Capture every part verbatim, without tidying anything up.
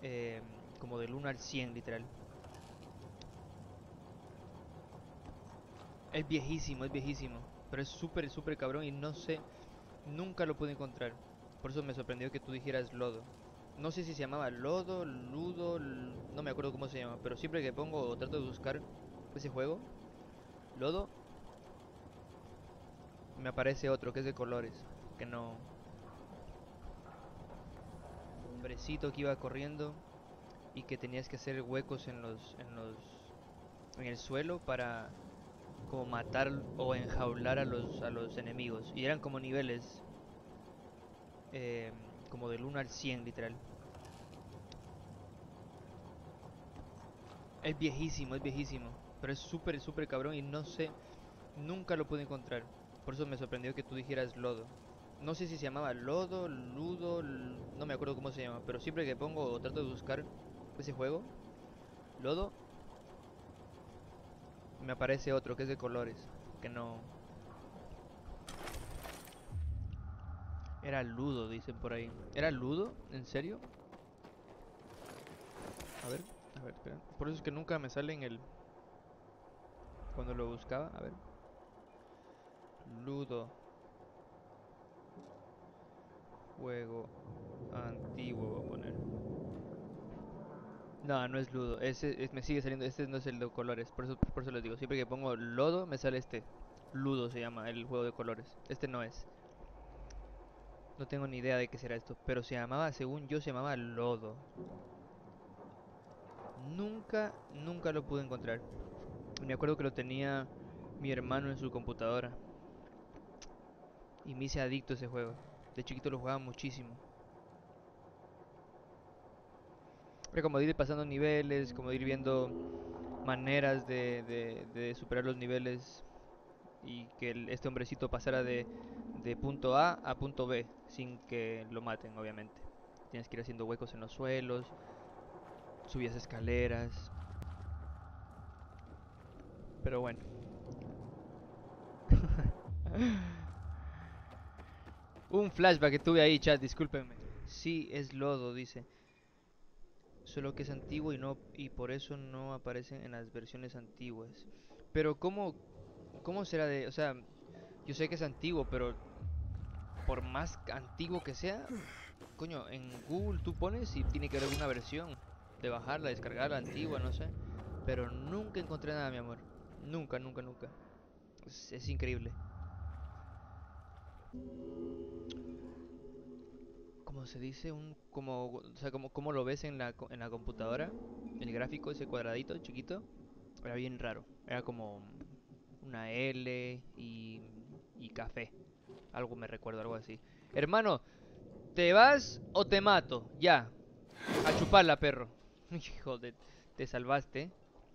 eh, como del uno al cien, literal. Es viejísimo, es viejísimo. Pero es súper, súper cabrón y no sé, nunca lo pude encontrar. Por eso me sorprendió que tú dijeras lodo. No sé si se llamaba lodo, ludo, l- no me acuerdo cómo se llama. Pero siempre que pongo o trato de buscar ese juego, lodo, me aparece otro que es de colores. Que no... Hombrecito que iba corriendo y que tenías que hacer huecos en los, en los, en el suelo para como matar o enjaular a los, a los enemigos. Y eran como niveles, eh, como del uno al cien, literal. Es viejísimo, es viejísimo. Pero es súper, súper cabrón y no sé, nunca lo pude encontrar. Por eso me sorprendió que tú dijeras lodo. No sé si se llamaba lodo, ludo, l- no me acuerdo cómo se llama. Pero siempre que pongo o trato de buscar ese juego, lodo, me aparece otro que es de colores. Que no... Era ludo, dicen por ahí. ¿Era ludo? ¿En serio? A ver, a ver, espera. Por eso es que nunca me sale en el... Cuando lo buscaba, a ver. Ludo. Juego antiguo, voy a poner. No, no es ludo. Ese es- me sigue saliendo. Este no es el de colores. Por eso, por eso les digo. Siempre que pongo lodo, me sale este. Ludo se llama el juego de colores. Este no es. No tengo ni idea de qué será esto. Pero se llamaba, según yo, se llamaba lodo. Nunca, nunca lo pude encontrar. Me acuerdo que lo tenía mi hermano en su computadora. Y me hice adicto a ese juego. De chiquito lo jugaba muchísimo. Era como de ir pasando niveles, como de ir viendo maneras de, de, de superar los niveles y que el- este hombrecito pasara de, de punto A a punto B sin que lo maten, obviamente. Tienes que ir haciendo huecos en los suelos, subías escaleras. Pero bueno. Un flashback que tuve ahí, chat, discúlpenme. Sí, es lodo, dice. Solo que es antiguo y no y por eso no aparecen en las versiones antiguas. Pero cómo cómo será de, o sea, yo sé que es antiguo, pero por más antiguo que sea, coño, en Google tú pones y tiene que haber alguna versión de bajarla, descargarla antigua, no sé, pero nunca encontré nada, mi amor. Nunca, nunca, nunca. Es, es increíble. Como se dice un como, o sea, como cómo lo ves en la co- en la computadora, el gráfico ese cuadradito chiquito, era bien raro. Era como una L y, y café. Algo me recuerdo, algo así. Hermano, ¿te vas o te mato? Ya. A chuparla, perro. Hijo de... Te salvaste.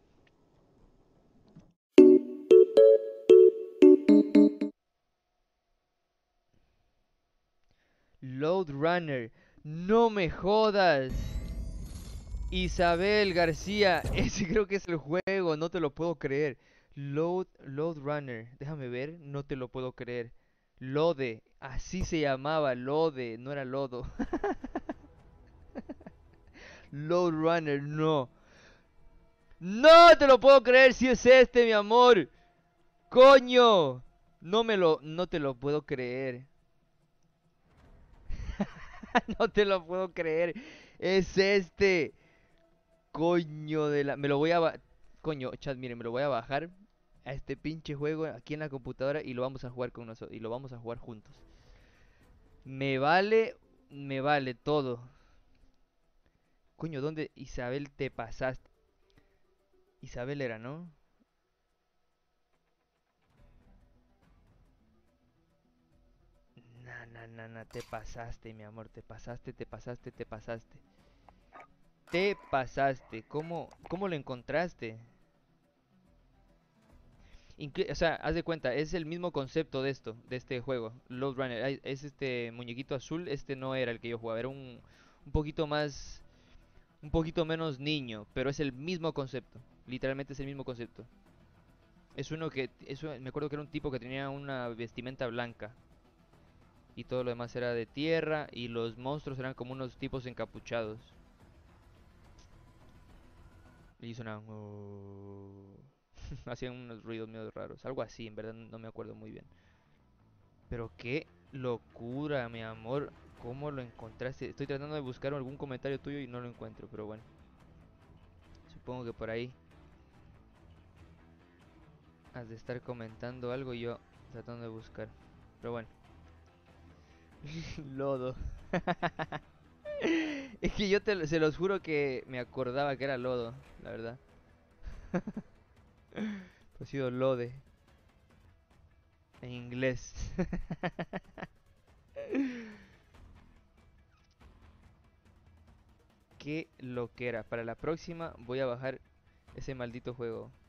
Load Runner. No me jodas. Isabel García. Ese creo que es el juego. No te lo puedo creer. Load, Load Runner. Déjame ver. No te lo puedo creer. Lode. Así se llamaba. Lode. No era lodo. Load Runner. No. No te lo puedo creer si es este, mi amor. Coño. No me lo... No te lo puedo creer. No te lo puedo creer. Es este. Coño de la... Me lo voy a... ba- Coño, chat, miren, me lo voy a bajar a este pinche juego aquí en la computadora y lo vamos a jugar con nosotros. Y lo vamos a jugar juntos. Me vale... Me vale todo. Coño, ¿dónde Isabel te pasaste? Isabel era, ¿no? Na, na, na, na, te pasaste, mi amor. Te pasaste, te pasaste, te pasaste. Te pasaste. ¿Cómo, cómo lo encontraste? Inclu- o sea, haz de cuenta, es el mismo concepto de esto, de este juego, Load Runner. Ay, es este muñequito azul, este no era el que yo jugaba, era un, un poquito más, un poquito menos niño, pero es el mismo concepto, literalmente es el mismo concepto. Es uno que, eso, me acuerdo que era un tipo que tenía una vestimenta blanca y todo lo demás era de tierra y los monstruos eran como unos tipos encapuchados. Y sonaban... "Oh". Hacían unos ruidos medio raros. Algo así, en verdad no me acuerdo muy bien. Pero qué locura, mi amor. ¿Cómo lo encontraste? Estoy tratando de buscar algún comentario tuyo y no lo encuentro, pero bueno. Supongo que por ahí has de estar comentando algo y yo tratando de buscar. Pero bueno. Lodo. Es que yo te, lo- se los juro que me acordaba que era lodo, la verdad. Ha sido lode en inglés. Qué loquera. Para la próxima voy a bajar ese maldito juego.